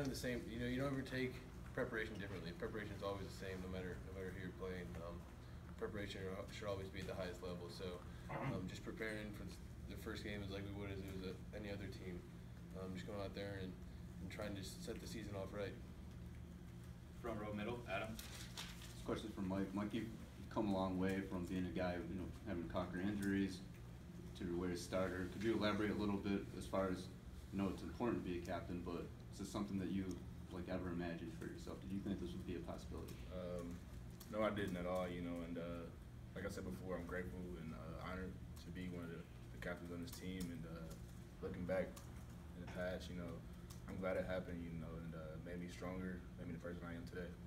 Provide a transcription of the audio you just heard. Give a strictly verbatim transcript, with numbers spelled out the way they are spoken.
kind of the same. You know, you don't ever take preparation differently. Preparation is always the same, no matter no matter who you're playing. Um, preparation should always be at the highest level. So, um, just preparing for the first game is like we would as it was a, any other team. Um, just going out there and, and trying to set the season off right. Front row middle, Adam. This question is from Mike. Mike, you've come a long way from being a guy, you know, having conquered injuries to where a starter. Could you elaborate a little bit as far as, you know, it's important to be a captain, but is this something that you like ever imagined for yourself? Did you think this would be a possibility? Um, no, I didn't at all, you know, and uh, like I said before, I'm grateful and uh, honored to be one of the, the captains on this team, and uh, looking back in the past, you know, I'm glad it happened, you know, and uh, made me stronger, made me the person I am today.